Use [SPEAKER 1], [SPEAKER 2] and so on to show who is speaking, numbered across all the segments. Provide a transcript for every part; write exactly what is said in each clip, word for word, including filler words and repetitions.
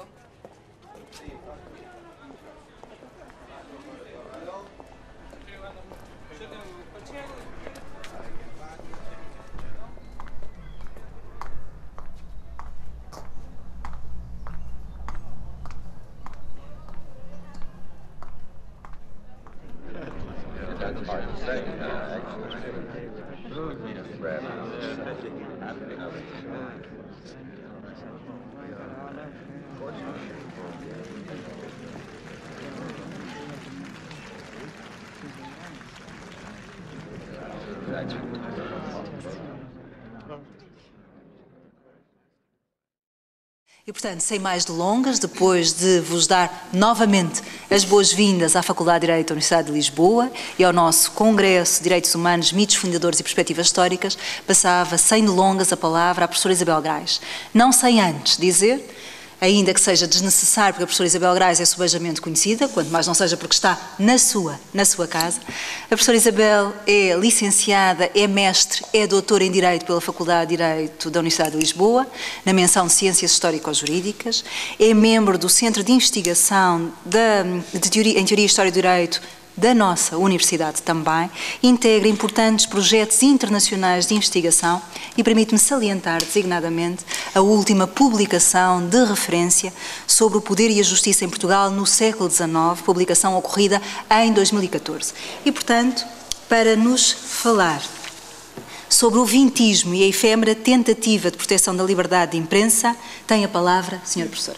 [SPEAKER 1] E, portanto, sem mais delongas, depois de vos dar novamente as boas-vindas à Faculdade de Direito da Universidade de Lisboa e ao nosso Congresso de Direitos Humanos, Mitos Fundadores e Perspectivas Históricas, passava sem delongas a palavra à professora Isabel Grais. Não sem antes dizer, ainda que seja desnecessário, porque a professora Isabel Grais é subejamente conhecida, quanto mais não seja porque está na sua, na sua casa. A professora Isabel é licenciada, é mestre, é doutora em Direito pela Faculdade de Direito da Universidade de Lisboa, na menção de Ciências Histórico-Jurídicas, é membro do Centro de Investigação da, de teoria, em Teoria e História do Direito da nossa universidade também, integra importantes projetos internacionais de investigação e permite-me salientar designadamente a última publicação de referência sobre o poder e a justiça em Portugal no século dezenove, publicação ocorrida em dois mil e catorze. E, portanto, para nos falar sobre o vintismo e a efêmera tentativa de proteção da liberdade de imprensa, tem a palavra a senhora professora.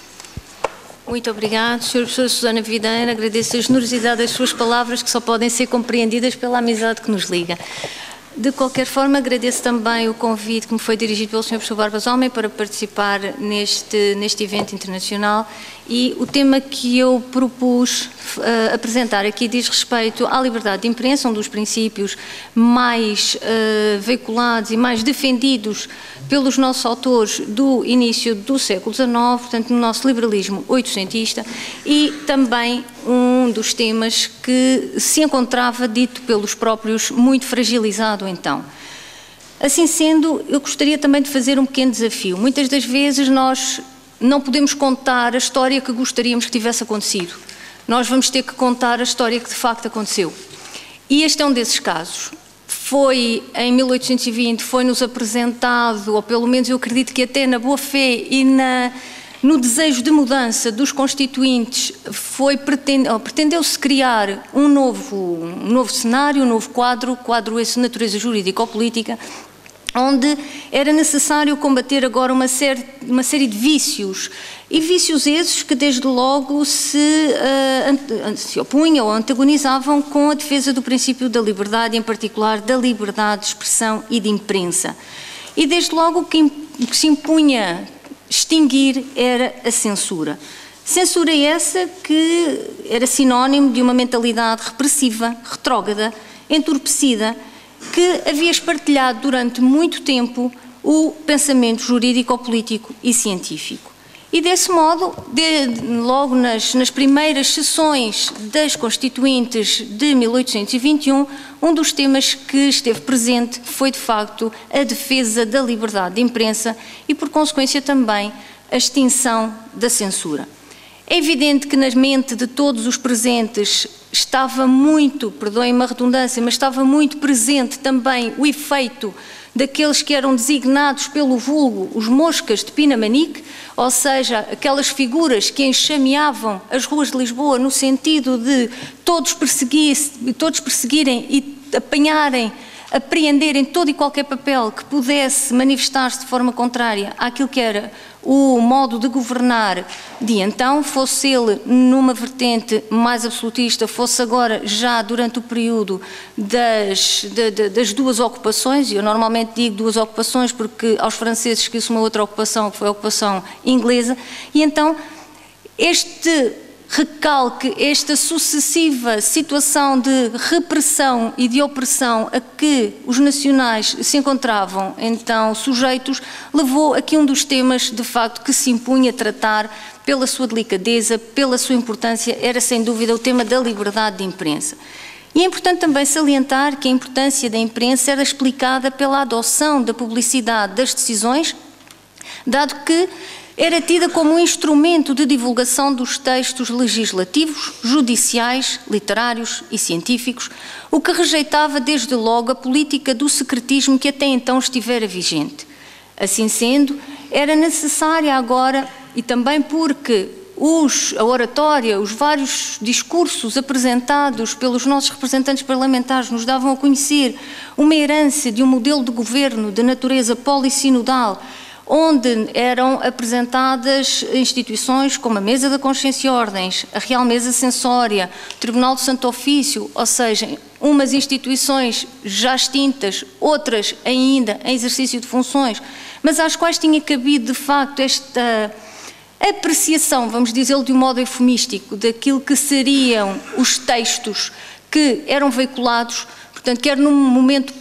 [SPEAKER 2] Muito obrigada, senhora professora Susana Videira. Agradeço a generosidade das suas palavras, que só podem ser compreendidas pela amizade que nos liga. De qualquer forma, agradeço também o convite que me foi dirigido pelo senhor professor Barbas Homem para participar neste, neste evento internacional, e o tema que eu propus uh, apresentar aqui diz respeito à liberdade de imprensa, um dos princípios mais uh, veiculados e mais defendidos pelos nossos autores do início do século dezenove, portanto, no nosso liberalismo oitocentista, e também um dos temas que se encontrava, dito pelos próprios, muito fragilizado então. Assim sendo, eu gostaria também de fazer um pequeno desafio. Muitas das vezes nós não podemos contar a história que gostaríamos que tivesse acontecido. Nós vamos ter que contar a história que de facto aconteceu. E este é um desses casos. Foi em mil oitocentos e vinte, foi-nos apresentado, ou pelo menos eu acredito que até na boa-fé e na, no desejo de mudança dos constituintes, foi, pretendeu-se criar um novo, um novo cenário, um novo quadro, quadro esse de natureza jurídico-política, onde era necessário combater agora uma série, uma série de vícios, e vícios esses que desde logo se, uh, se opunham ou antagonizavam com a defesa do princípio da liberdade, em particular da liberdade de expressão e de imprensa. E desde logo o que, o que se impunha extinguir era a censura. Censura essa que era sinónimo de uma mentalidade repressiva, retrógrada, entorpecida, que havia espartilhado durante muito tempo o pensamento jurídico-político e científico. E desse modo, de, logo nas, nas primeiras sessões das Constituintes de mil oitocentos e vinte e um, um dos temas que esteve presente foi, de facto, a defesa da liberdade de imprensa e, por consequência, também a extinção da censura. É evidente que na mente de todos os presentes estava muito, perdoem-me a redundância, mas estava muito presente também o efeito daqueles que eram designados pelo vulgo os moscas de Pinamanique, ou seja, aquelas figuras que enxameavam as ruas de Lisboa no sentido de todos, perseguir, todos perseguirem e apanharem, apreenderem todo e qualquer papel que pudesse manifestar-se de forma contrária àquilo que era o modo de governar de então, fosse ele numa vertente mais absolutista, fosse agora já durante o período das, de, de, das duas ocupações, e eu normalmente digo duas ocupações porque aos franceses esqueço uma outra ocupação, que foi a ocupação inglesa, e então este recalque, esta sucessiva situação de repressão e de opressão a que os nacionais se encontravam então sujeitos, levou aqui um dos temas de facto que se impunha tratar pela sua delicadeza, pela sua importância, era sem dúvida o tema da liberdade de imprensa. E é importante também salientar que a importância da imprensa era explicada pela adoção da publicidade das decisões, dado que era tida como um instrumento de divulgação dos textos legislativos, judiciais, literários e científicos, o que rejeitava desde logo a política do secretismo que até então estivera vigente. Assim sendo, era necessária agora, e também porque os, a oratória, os vários discursos apresentados pelos nossos representantes parlamentares nos davam a conhecer uma herança de um modelo de governo de natureza polissinodal, onde eram apresentadas instituições como a Mesa da Consciência e Ordens, a Real Mesa Censória, o Tribunal do Santo Ofício, ou seja, umas instituições já extintas, outras ainda em exercício de funções, mas às quais tinha cabido, de facto, esta apreciação, vamos dizê-lo de um modo eufemístico, daquilo que seriam os textos que eram veiculados, portanto, quer num momento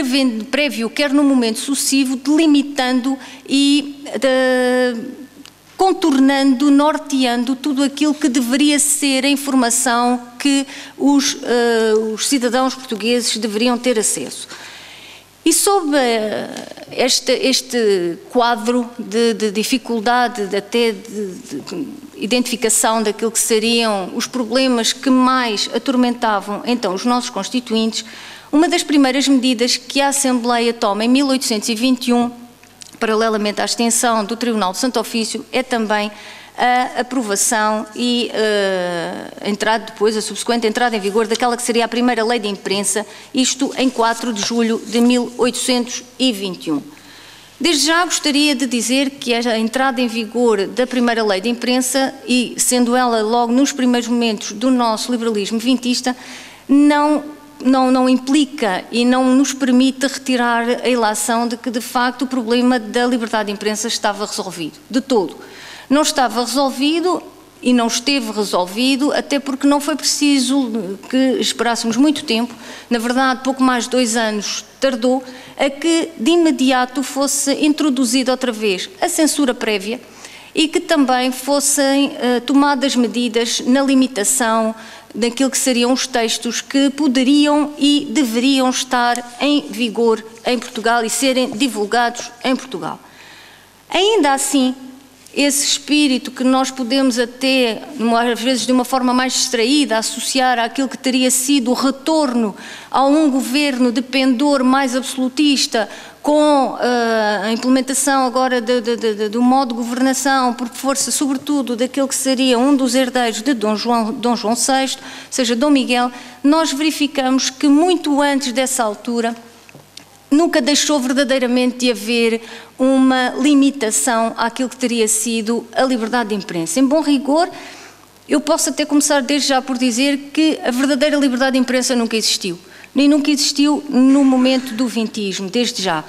[SPEAKER 2] prévio, quer num momento sucessivo, delimitando e de, contornando, norteando tudo aquilo que deveria ser a informação que os, uh, os cidadãos portugueses deveriam ter acesso. E sob uh, este, este quadro de, de dificuldade, de, até de, de identificação daquilo que seriam os problemas que mais atormentavam então os nossos constituintes, uma das primeiras medidas que a Assembleia toma em mil oitocentos e vinte e um, paralelamente à extensão do Tribunal do Santo Ofício, é também a aprovação e uh, a entrada depois, a subsequente entrada em vigor daquela que seria a primeira lei de imprensa, isto em quatro de julho de mil oitocentos e vinte e um. Desde já gostaria de dizer que a entrada em vigor da primeira lei de imprensa, e sendo ela logo nos primeiros momentos do nosso liberalismo vintista, não Não, não implica e não nos permite retirar a ilação de que, de facto, o problema da liberdade de imprensa estava resolvido. De todo. Não estava resolvido e não esteve resolvido, até porque não foi preciso que esperássemos muito tempo, na verdade, pouco mais de dois anos tardou, a que de imediato fosse introduzida outra vez a censura prévia e que também fossem uh, tomadas medidas na limitação daquilo que seriam os textos que poderiam e deveriam estar em vigor em Portugal e serem divulgados em Portugal. Ainda assim, esse espírito que nós podemos até, às vezes de uma forma mais distraída, associar àquilo que teria sido o retorno a um governo de pendor mais absolutista, com uh, a implementação agora de, de, de, do modo de governação, por força, sobretudo, daquele que seria um dos herdeiros de Dom João, Dom João sexto, ou seja, Dom Miguel, nós verificamos que muito antes dessa altura nunca deixou verdadeiramente de haver uma limitação àquilo que teria sido a liberdade de imprensa. Em bom rigor, eu posso até começar desde já por dizer que a verdadeira liberdade de imprensa nunca existiu. Nem nunca existiu no momento do vintismo, desde já.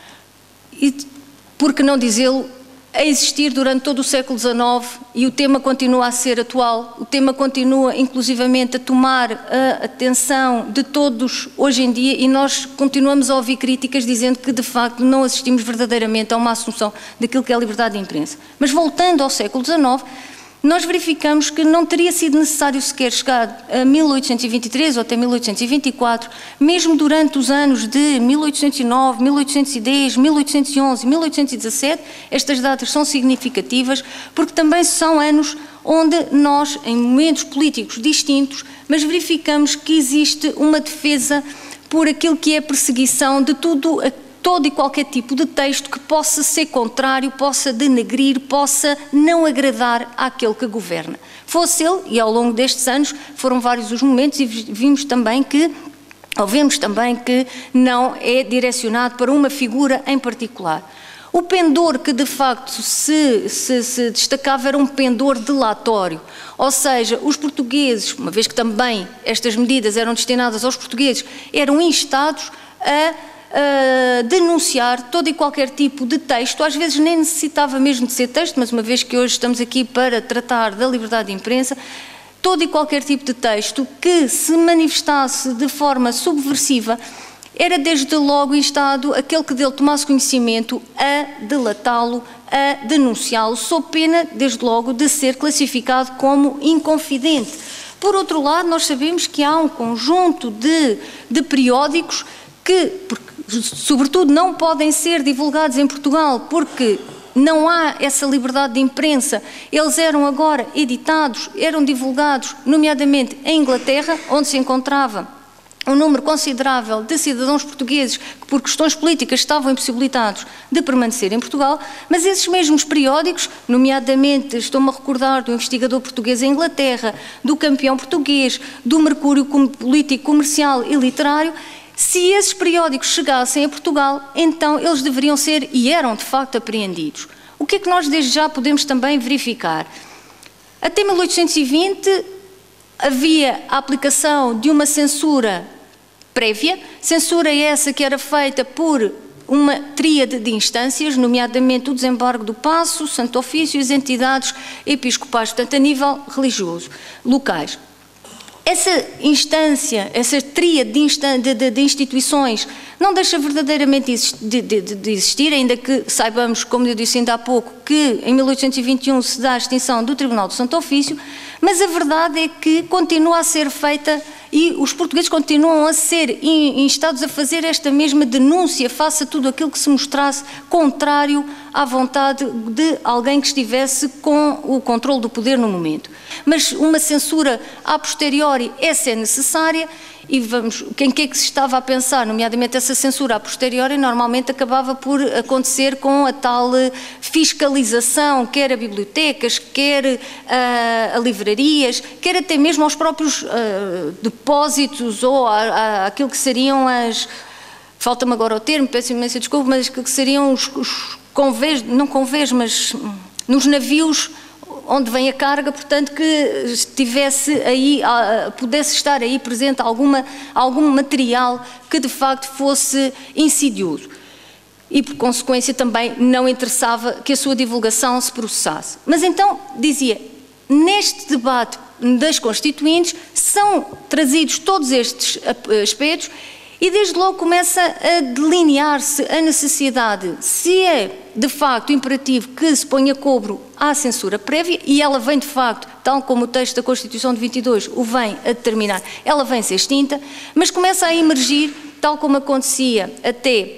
[SPEAKER 2] E, por que não dizê-lo, a existir durante todo o século dezenove, e o tema continua a ser atual, o tema continua inclusivamente a tomar a atenção de todos hoje em dia, e nós continuamos a ouvir críticas dizendo que de facto não assistimos verdadeiramente a uma assunção daquilo que é a liberdade de imprensa. Mas voltando ao século dezenove, nós verificamos que não teria sido necessário sequer chegar a mil oitocentos e vinte e três ou até mil oitocentos e vinte e quatro, mesmo durante os anos de mil oitocentos e nove, mil oitocentos e dez, mil oitocentos e onze e mil oitocentos e dezassete, estas datas são significativas porque também são anos onde nós, em momentos políticos distintos, mas verificamos que existe uma defesa por aquilo que é a perseguição de tudo aquilo, todo e qualquer tipo de texto que possa ser contrário, possa denegrir, possa não agradar àquele que governa. Fosse ele, e ao longo destes anos foram vários os momentos e vimos também que, ou vemos também que não é direcionado para uma figura em particular. O pendor que de facto se, se, se destacava era um pendor delatório, ou seja, os portugueses, uma vez que também estas medidas eram destinadas aos portugueses, eram instados a Uh, denunciar todo e qualquer tipo de texto, às vezes nem necessitava mesmo de ser texto, mas uma vez que hoje estamos aqui para tratar da liberdade de imprensa, todo e qualquer tipo de texto que se manifestasse de forma subversiva, era desde logo instado aquele que dele tomasse conhecimento a delatá-lo, a denunciá-lo, sob pena, desde logo, de ser classificado como inconfidente. Por outro lado, nós sabemos que há um conjunto de, de periódicos que, porque, sobretudo, não podem ser divulgados em Portugal porque não há essa liberdade de imprensa. Eles eram agora editados, eram divulgados, nomeadamente em Inglaterra, onde se encontrava um número considerável de cidadãos portugueses que, por questões políticas, estavam impossibilitados de permanecer em Portugal, mas esses mesmos periódicos, nomeadamente, estou-me a recordar do investigador português em Inglaterra, do Campeão português, do Mercúrio político, comercial e literário, se esses periódicos chegassem a Portugal, então eles deveriam ser e eram, de facto, apreendidos. O que é que nós, desde já, podemos também verificar? Até mil oitocentos e vinte, havia a aplicação de uma censura prévia, censura essa que era feita por uma tríade de instâncias, nomeadamente o desembargo do Paço, o Santo Ofício e as entidades episcopais, portanto, a nível religioso, locais. Essa instância, essa tríade de, de, de instituições não deixa verdadeiramente de, de, de existir, ainda que saibamos, como eu disse ainda há pouco, que em mil oitocentos e vinte e um se dá a extinção do Tribunal do Santo Ofício, mas a verdade é que continua a ser feita e os portugueses continuam a ser instados a fazer esta mesma denúncia face a tudo aquilo que se mostrasse contrário à vontade de alguém que estivesse com o controle do poder no momento. Mas uma censura a posteriori, essa é necessária. E vamos, quem que é que se estava a pensar, nomeadamente essa censura a posteriori, normalmente acabava por acontecer com a tal fiscalização, quer a bibliotecas, quer a, a livrarias, quer até mesmo aos próprios uh, depósitos ou a, a, aquilo que seriam as, falta-me agora o termo, peço imensa desculpa, mas que seriam os, os convés, não convés, mas nos navios onde vem a carga, portanto, que estivesse aí, pudesse estar aí presente alguma, algum material que de facto fosse insidioso. E, por consequência, também não interessava que a sua divulgação se processasse. Mas então, dizia, neste debate das Constituintes são trazidos todos estes aspectos e desde logo começa a delinear-se a necessidade, se é de facto imperativo que se ponha cobro à censura prévia, e ela vem de facto, tal como o texto da Constituição de vinte e dois o vem a determinar, ela vem ser extinta, mas começa a emergir, tal como acontecia até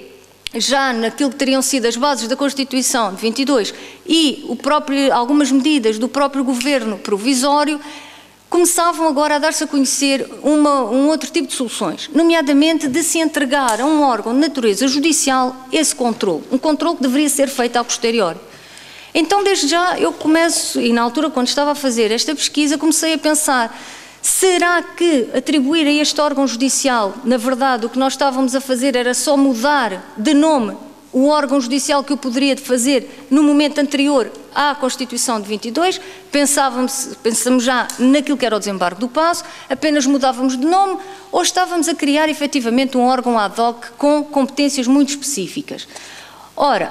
[SPEAKER 2] já naquilo que teriam sido as bases da Constituição de vinte e dois e o próprio, algumas medidas do próprio governo provisório, começavam agora a dar-se a conhecer uma, um outro tipo de soluções, nomeadamente de se entregar a um órgão de natureza judicial esse controle, um controle que deveria ser feito a posteriori. Então, desde já, eu começo, e na altura quando estava a fazer esta pesquisa, comecei a pensar, será que atribuir a este órgão judicial, na verdade, o que nós estávamos a fazer era só mudar de nome o órgão judicial que eu poderia fazer no momento anterior à Constituição de vinte e dois, pensávamos, pensamos já naquilo que era o desembargo do Paço, apenas mudávamos de nome, ou estávamos a criar efetivamente um órgão ad hoc com competências muito específicas. Ora,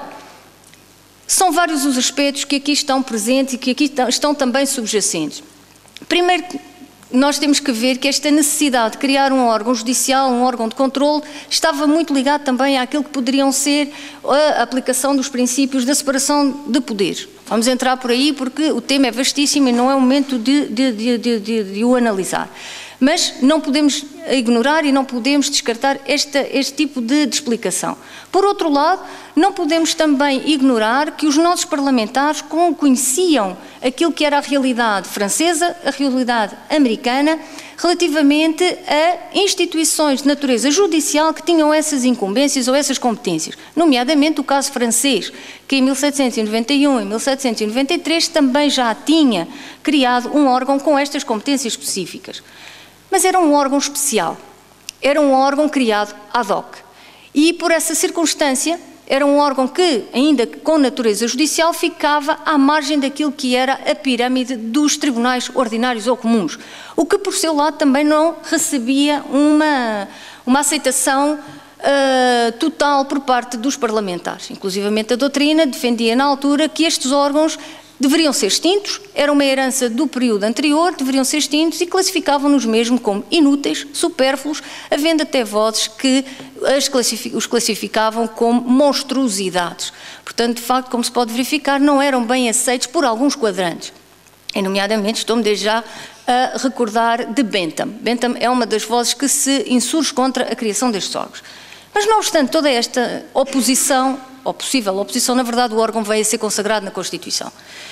[SPEAKER 2] são vários os aspectos que aqui estão presentes e que aqui estão também subjacentes. Primeiro, nós temos que ver que esta necessidade de criar um órgão judicial, um órgão de controle, estava muito ligado também àquilo que poderiam ser a aplicação dos princípios da separação de poderes. Vamos entrar por aí porque o tema é vastíssimo e não é o momento de, de, de, de, de, de o analisar. Mas não podemos ignorar e não podemos descartar esta, este tipo de, de explicação. Por outro lado, não podemos também ignorar que os nossos parlamentares conheciam aquilo que era a realidade francesa, a realidade americana, relativamente a instituições de natureza judicial que tinham essas incumbências ou essas competências, nomeadamente o caso francês, que em mil setecentos e noventa e um e mil setecentos e noventa e três também já tinha criado um órgão com estas competências específicas. Mas era um órgão especial, era um órgão criado ad hoc. E por essa circunstância, era um órgão que, ainda com natureza judicial, ficava à margem daquilo que era a pirâmide dos tribunais ordinários ou comuns, o que por seu lado também não recebia uma, uma aceitação uh, total por parte dos parlamentares. Inclusivamente a doutrina defendia na altura que estes órgãos deveriam ser extintos, era uma herança do período anterior, deveriam ser extintos e classificavam-nos mesmo como inúteis, supérfluos, havendo até vozes que as classific- os classificavam como monstruosidades. Portanto, de facto, como se pode verificar, não eram bem aceitos por alguns quadrantes. E, nomeadamente, estou-me desde já a recordar de Bentham. Bentham é uma das vozes que se insurge contra a criação destes órgãos. Mas, não obstante toda esta oposição, ou possível oposição, na verdade o órgão veio a ser consagrado na Constituição.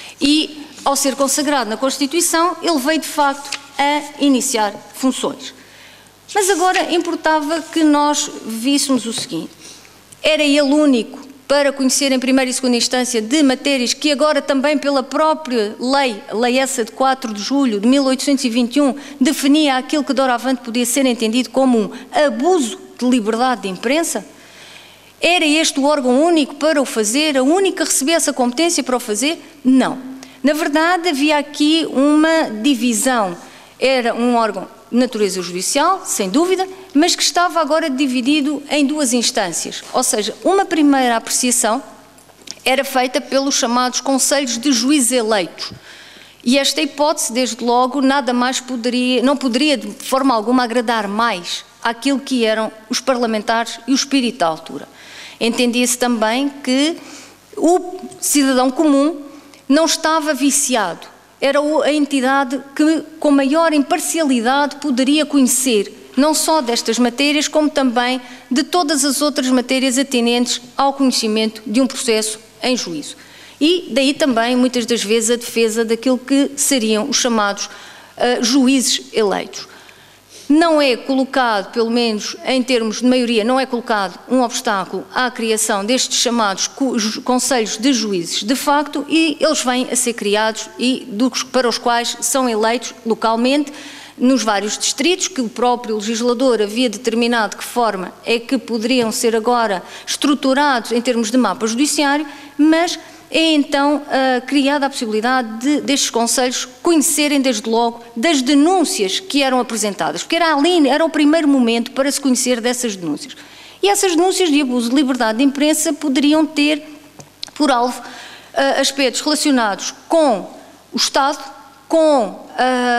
[SPEAKER 2] E, ao ser consagrado na Constituição, ele veio de facto a iniciar funções. Mas agora importava que nós víssemos o seguinte: era ele único para conhecer em primeira e segunda instância de matérias que agora também pela própria lei, a lei essa de quatro de julho de mil oitocentos e vinte e um, definia aquilo que doravante podia ser entendido como um abuso de liberdade de imprensa? Era este o órgão único para o fazer, a única que recebia essa competência para o fazer? Não. Na verdade, havia aqui uma divisão. Era um órgão de natureza judicial, sem dúvida, mas que estava agora dividido em duas instâncias. Ou seja, uma primeira apreciação era feita pelos chamados conselhos de juízes eleitos. E esta hipótese, desde logo, nada mais poderia, não poderia de forma alguma agradar mais àquilo que eram os parlamentares e o espírito da altura. Entendia-se também que o cidadão comum não estava viciado, era a entidade que com maior imparcialidade poderia conhecer não só destas matérias, como também de todas as outras matérias atinentes ao conhecimento de um processo em juízo. E daí também, muitas das vezes, a defesa daquilo que seriam os chamados uh, juízes eleitos. Não é colocado, pelo menos em termos de maioria, não é colocado um obstáculo à criação destes chamados conselhos de juízes de facto, e eles vêm a ser criados e dos, para os quais são eleitos localmente nos vários distritos que o próprio legislador havia determinado de que forma é que poderiam ser agora estruturados em termos de mapa judiciário, mas é então uh, criada a possibilidade de, destes conselhos conhecerem desde logo das denúncias que eram apresentadas, porque era ali, era o primeiro momento para se conhecer dessas denúncias. E essas denúncias de abuso de liberdade de imprensa poderiam ter por alvo uh, aspectos relacionados com o Estado, com uh,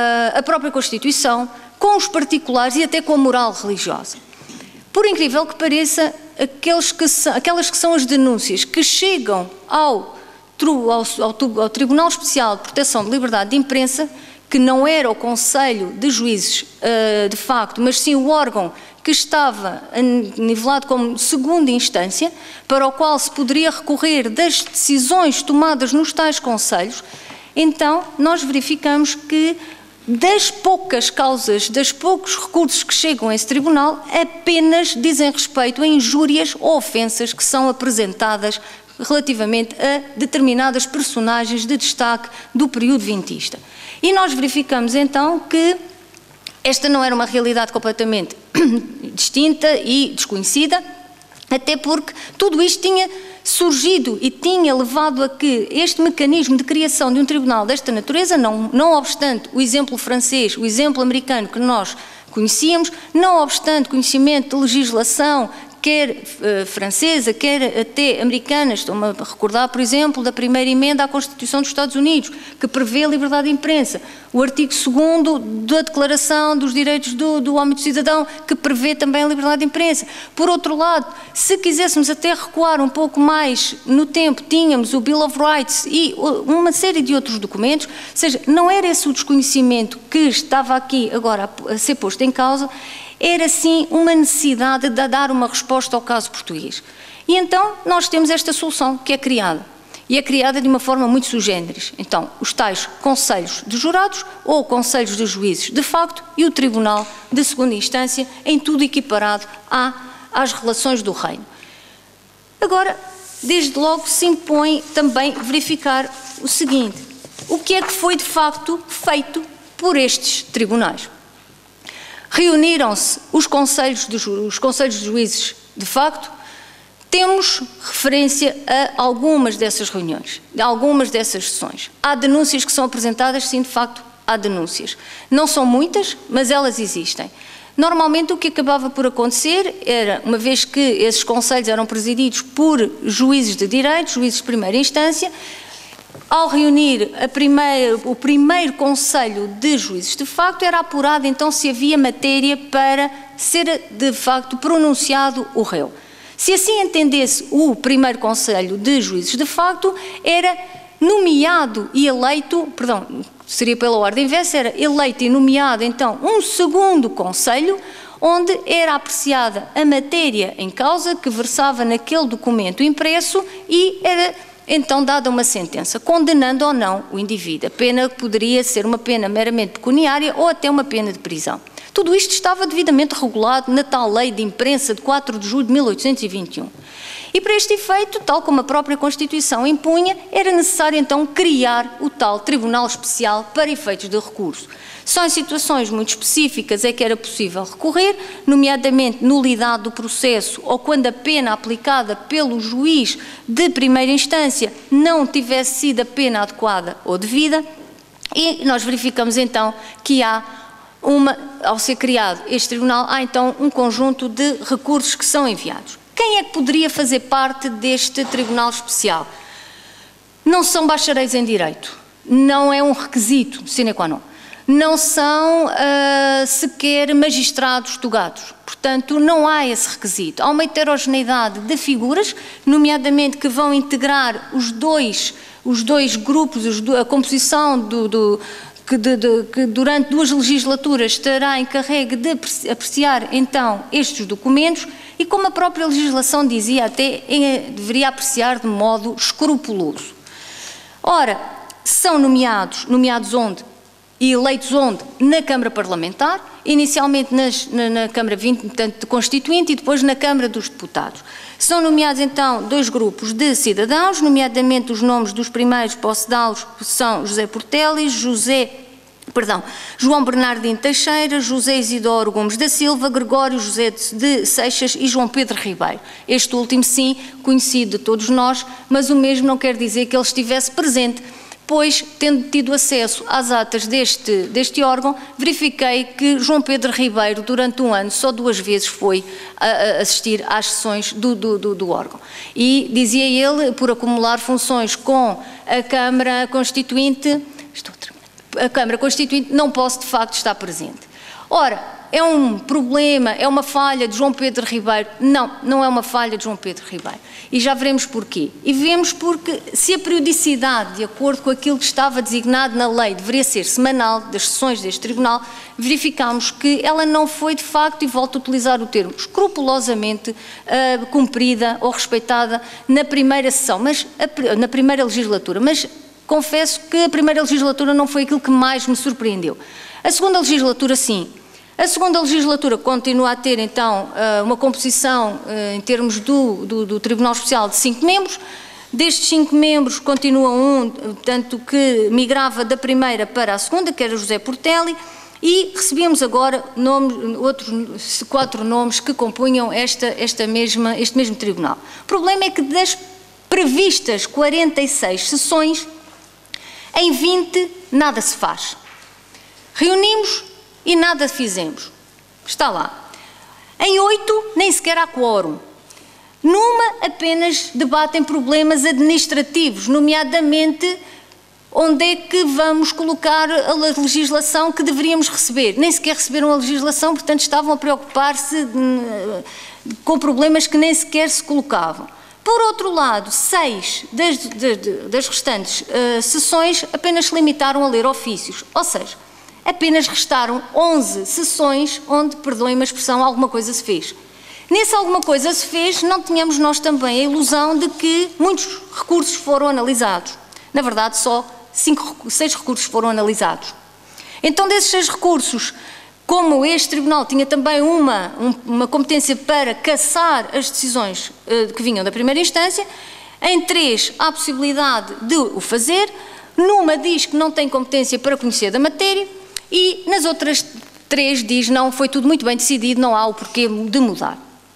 [SPEAKER 2] a própria Constituição, com os particulares e até com a moral religiosa. Por incrível que pareça, aqueles que são, aquelas que são as denúncias que chegam ao Ao, ao, ao Tribunal Especial de Proteção de Liberdade de Imprensa, que não era o Conselho de Juízes uh, de facto, mas sim o órgão que estava nivelado como segunda instância, para o qual se poderia recorrer das decisões tomadas nos tais conselhos, então nós verificamos que das poucas causas, dos poucos recursos que chegam a esse tribunal, apenas dizem respeito a injúrias ou ofensas que são apresentadas relativamente a determinadas personagens de destaque do período vintista. E nós verificamos então que esta não era uma realidade completamente distinta e desconhecida, até porque tudo isto tinha surgido e tinha levado a que este mecanismo de criação de um tribunal desta natureza, não, não obstante o exemplo francês, o exemplo americano que nós conhecíamos, não obstante conhecimento de legislação quer uh, francesa, quer até americana. Estou-me a recordar, por exemplo, da primeira emenda à Constituição dos Estados Unidos, que prevê a liberdade de imprensa, o artigo segundo da Declaração dos Direitos do, do Homem e do Cidadão, que prevê também a liberdade de imprensa. Por outro lado, se quiséssemos até recuar um pouco mais no tempo, tínhamos o Bill of Rights e uma série de outros documentos, ou seja, não era esse o desconhecimento que estava aqui agora a, a ser posto em causa, era sim uma necessidade de dar uma resposta ao caso português. E então nós temos esta solução que é criada. E é criada de uma forma muito sui generis. Então, os tais conselhos de jurados ou conselhos de juízes de facto e o tribunal de segunda instância, em tudo equiparado à, às relações do reino. Agora, desde logo se impõe também verificar o seguinte: o que é que foi de facto feito por estes tribunais? Reuniram-se os conselhos de, os conselhos de juízes de facto. Temos referência a algumas dessas reuniões, a algumas dessas sessões. Há denúncias que são apresentadas, sim, de facto, há denúncias. Não são muitas, mas elas existem. Normalmente o que acabava por acontecer era, uma vez que esses conselhos eram presididos por juízes de direito, juízes de primeira instância, ao reunir a primeira, o primeiro conselho de juízes de facto, era apurado então se havia matéria para ser de facto pronunciado o réu. Se assim entendesse o primeiro conselho de juízes de facto, era nomeado e eleito, perdão, seria pela ordem inversa, era eleito e nomeado então um segundo conselho, onde era apreciada a matéria em causa que versava naquele documento impresso e era então dada uma sentença, condenando ou não o indivíduo. A pena poderia ser uma pena meramente pecuniária ou até uma pena de prisão. Tudo isto estava devidamente regulado na tal Lei de Imprensa de quatro de julho de mil oitocentos e vinte e um. E para este efeito, tal como a própria Constituição impunha, era necessário então criar o tal Tribunal Especial para efeitos de recurso. Só em situações muito específicas é que era possível recorrer, nomeadamente nulidade do processo ou quando a pena aplicada pelo juiz de primeira instância não tivesse sido a pena adequada ou devida, e nós verificamos então que há uma, ao ser criado este tribunal, há então um conjunto de recursos que são enviados. Quem é que poderia fazer parte deste Tribunal Especial? Não são bacharéis em Direito, não é um requisito sine qua non. Não são uh, sequer magistrados togados, portanto não há esse requisito. Há uma heterogeneidade de figuras, nomeadamente que vão integrar os dois, os dois grupos, os do, a composição do, do, que, de, de, que durante duas legislaturas estará encarregue de apreciar então estes documentos e, como a própria legislação dizia, até em, deveria apreciar de modo escrupuloso. Ora, são nomeados, nomeados onde? E eleitos onde? Na Câmara Parlamentar, inicialmente nas, na, na Câmara vinte, portanto, Constituinte, e depois na Câmara dos Deputados. São nomeados então dois grupos de cidadãos, nomeadamente os nomes dos primeiros, posso dá-los, são José Portelis, José, perdão, João Bernardino Teixeira, José Isidoro Gomes da Silva, Gregório José de Seixas e João Pedro Ribeiro. Este último, sim, conhecido de todos nós, mas o mesmo não quer dizer que ele estivesse presente, pois, tendo tido acesso às atas deste, deste órgão, verifiquei que João Pedro Ribeiro, durante um ano, só duas vezes foi a, a assistir às sessões do, do, do, do órgão. E, dizia ele, por acumular funções com a Câmara Constituinte, estou a terminar, a Câmara Constituinte, não posso, de facto, estar presente. Ora, é um problema, é uma falha de João Pedro Ribeiro? Não, não é uma falha de João Pedro Ribeiro. E já veremos porquê. E vemos porque, se a periodicidade, de acordo com aquilo que estava designado na lei, deveria ser semanal, das sessões deste tribunal, verificamos que ela não foi, de facto, e volto a utilizar o termo, escrupulosamente uh, cumprida ou respeitada na primeira sessão, mas a, na primeira legislatura. Mas confesso que a primeira legislatura não foi aquilo que mais me surpreendeu. A segunda legislatura, sim. A segunda legislatura continua a ter, então, uma composição em termos do, do, do Tribunal Especial de cinco membros. Destes cinco membros continua um, tanto que migrava da primeira para a segunda, que era José Porteli, e recebemos agora nome, outros quatro nomes que compunham esta, esta mesma, este mesmo tribunal. O problema é que das previstas quarenta e seis sessões, em vinte nada se faz. Reunimos e nada fizemos. Está lá. Em oito, nem sequer há quórum. Numa, apenas debatem problemas administrativos, nomeadamente onde é que vamos colocar a legislação que deveríamos receber. Nem sequer receberam a legislação, portanto estavam a preocupar-se com problemas que nem sequer se colocavam. Por outro lado, seis das, das, das restantes uh, sessões apenas se limitaram a ler ofícios, ou seja, apenas restaram onze sessões onde, perdoem-me a expressão, alguma coisa se fez. Nesse alguma coisa se fez, não tínhamos nós também a ilusão de que muitos recursos foram analisados. Na verdade, só cinco, seis recursos foram analisados. Então, desses seis recursos, como este Tribunal tinha também uma, uma competência para cassar as decisões uh, que vinham da primeira instância, em três há a possibilidade de o fazer, numa diz que não tem competência para conhecer da matéria, e nas outras três diz não, foi tudo muito bem decidido, não há o porquê de mudar.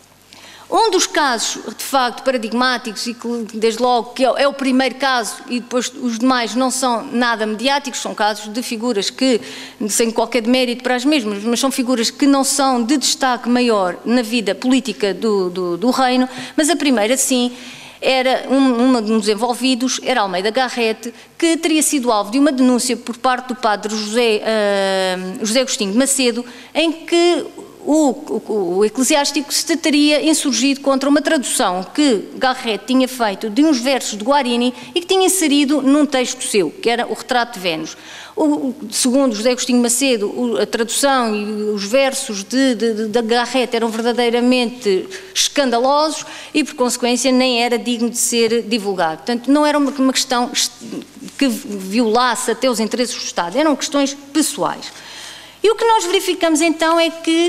[SPEAKER 2] Um dos casos, de facto, paradigmáticos, e que desde logo que é o primeiro caso, e depois os demais não são nada mediáticos, são casos de figuras que, sem qualquer demérito para as mesmas, mas são figuras que não são de destaque maior na vida política do, do, do reino, mas a primeira, sim, era um, um dos envolvidos, era Almeida Garrett, que teria sido alvo de uma denúncia por parte do padre José, uh, José Agostinho de Macedo, em que o, o, o eclesiástico se teria insurgido contra uma tradução que Garrett tinha feito de uns versos de Guarini e que tinha inserido num texto seu, que era o Retrato de Vênus. O, segundo José Agostinho Macedo, a tradução e os versos de, de, de, de Garrett eram verdadeiramente escandalosos e, por consequência, nem era digno de ser divulgado. Portanto, não era uma, uma questão que violasse até os interesses do Estado, eram questões pessoais. E o que nós verificamos então é que,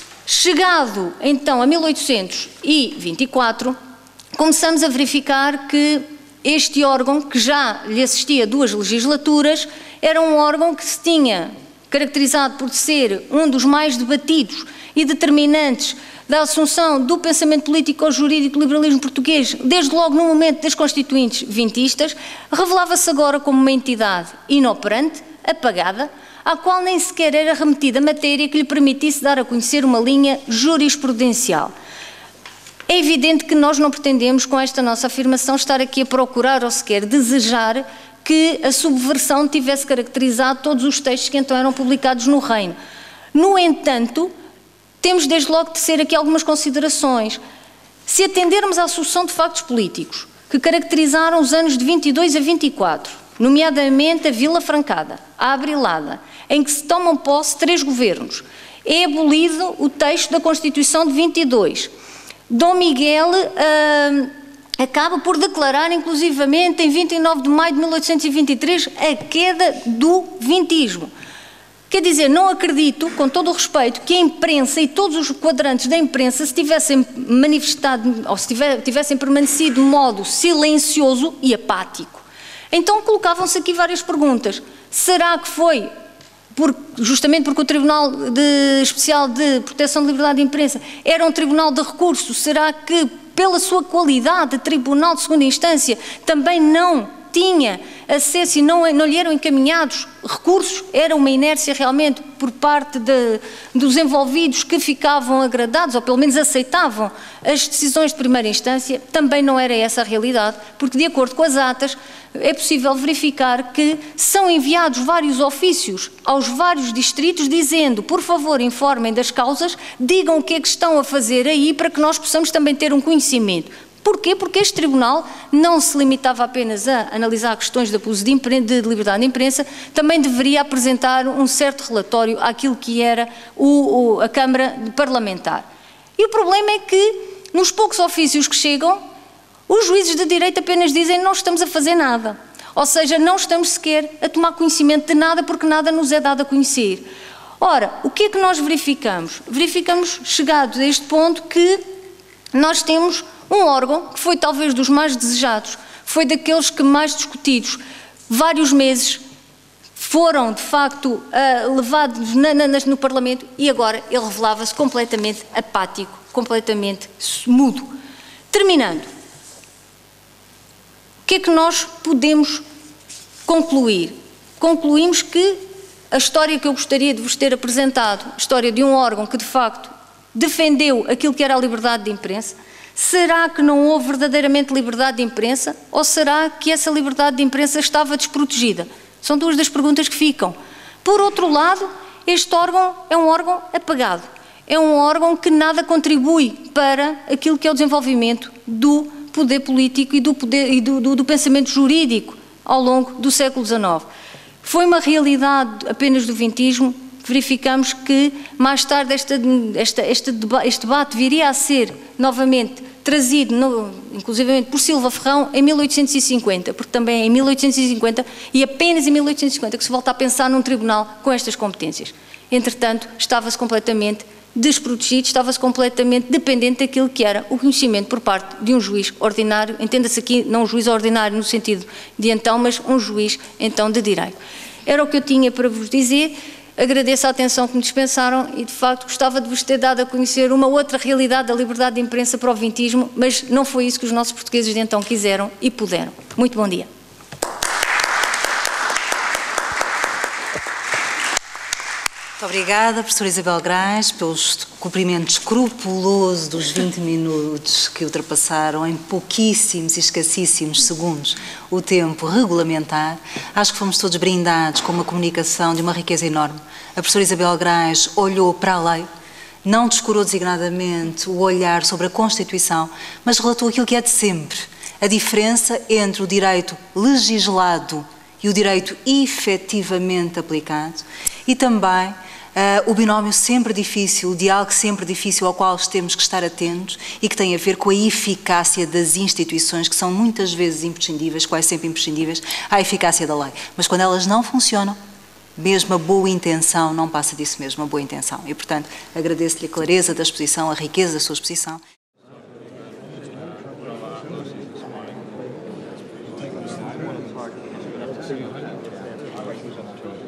[SPEAKER 2] chegado então a mil oitocentos e vinte e quatro, começamos a verificar que este órgão, que já lhe assistia duas legislaturas, era um órgão que se tinha caracterizado por ser um dos mais debatidos e determinantes da assunção do pensamento político-jurídico do liberalismo português, desde logo no momento das constituintes vintistas, revelava-se agora como uma entidade inoperante, apagada, à qual nem sequer era remetida matéria que lhe permitisse dar a conhecer uma linha jurisprudencial. É evidente que nós não pretendemos, com esta nossa afirmação, estar aqui a procurar ou sequer desejar que a subversão tivesse caracterizado todos os textos que então eram publicados no Reino. No entanto, temos desde logo de tecer aqui algumas considerações. Se atendermos à sucessão de factos políticos que caracterizaram os anos de vinte e dois a vinte e quatro, nomeadamente a Vila Francada, a Abrilada, em que se tomam posse três governos, é abolido o texto da Constituição de vinte e dois. Dom Miguel uh, acaba por declarar, inclusivamente, em vinte e nove de maio de mil oitocentos e vinte e três, a queda do vintismo. Quer dizer, não acredito, com todo o respeito, que a imprensa e todos os quadrantes da imprensa se tivessem manifestado, ou se tiver, tivessem permanecido de modo silencioso e apático. Então colocavam-se aqui várias perguntas. Será que foi, por, justamente porque o Tribunal de, Especial de Proteção de Liberdade de Imprensa era um tribunal de recurso, será que pela sua qualidade de tribunal de segunda instância também não tinha acesso e não, não lhe eram encaminhados recursos? Era uma inércia realmente por parte de, dos envolvidos que ficavam agradados, ou pelo menos aceitavam as decisões de primeira instância? Também não era essa a realidade, porque de acordo com as atas é possível verificar que são enviados vários ofícios aos vários distritos dizendo, por favor, informem das causas, digam o que é que estão a fazer aí para que nós possamos também ter um conhecimento. Porquê? Porque este tribunal não se limitava apenas a analisar questões de abuso de, de liberdade de imprensa, também deveria apresentar um certo relatório àquilo que era o, o, a Câmara Parlamentar. E o problema é que, nos poucos ofícios que chegam, os juízes de direito apenas dizem não estamos a fazer nada. Ou seja, não estamos sequer a tomar conhecimento de nada porque nada nos é dado a conhecer. Ora, o que é que nós verificamos? Verificamos, chegados a este ponto, que nós temos um órgão que foi talvez dos mais desejados, foi daqueles que mais discutidos, vários meses, foram de facto uh, levados na, na, no Parlamento e agora ele revelava-se completamente apático, completamente mudo. Terminando, o que é que nós podemos concluir? Concluímos que a história que eu gostaria de vos ter apresentado, a história de um órgão que de facto defendeu aquilo que era a liberdade de imprensa. Será que não houve verdadeiramente liberdade de imprensa ou será que essa liberdade de imprensa estava desprotegida? São duas das perguntas que ficam. Por outro lado, este órgão é um órgão apagado. É um órgão que nada contribui para aquilo que é o desenvolvimento do poder político e do, poder, e do, do, do pensamento jurídico ao longo do século dezenove. Foi uma realidade apenas do vintismo. Verificamos que mais tarde esta, esta, este, deba, este debate viria a ser novamente trazido, no, inclusivamente por Silva Ferrão, em mil oitocentos e cinquenta, porque também é em mil oitocentos e cinquenta e apenas em mil oitocentos e cinquenta que se volta a pensar num tribunal com estas competências. Entretanto, estava-se completamente desprotegido, estava-se completamente dependente daquilo que era o conhecimento por parte de um juiz ordinário, entenda-se aqui não um juiz ordinário no sentido de então, mas um juiz então de direito. Era o que eu tinha para vos dizer. Agradeço a atenção que me dispensaram e, de facto, gostava de vos ter dado a conhecer uma outra realidade da liberdade de imprensa para o vintismo, mas não foi isso que os nossos portugueses de então quiseram e puderam. Muito bom dia.
[SPEAKER 1] Muito obrigada, professora Isabel Grais, pelo cumprimento escrupuloso dos vinte minutos que ultrapassaram em pouquíssimos e escassíssimos segundos o tempo regulamentar. Acho que fomos todos brindados com uma comunicação de uma riqueza enorme. A professora Isabel Grais olhou para a lei, não descurou designadamente o olhar sobre a Constituição, mas relatou aquilo que é de sempre, a diferença entre o direito legislado e o direito efetivamente aplicado, e também uh, o binómio sempre difícil, o diálogo sempre difícil ao qual temos que estar atentos e que tem a ver com a eficácia das instituições, que são muitas vezes imprescindíveis, quase sempre imprescindíveis, à eficácia da lei. Mas quando elas não funcionam, mesmo a boa intenção não passa disso mesmo, a boa intenção. E, portanto, agradeço-lhe a clareza da exposição, a riqueza da sua exposição.
[SPEAKER 3] Thank you.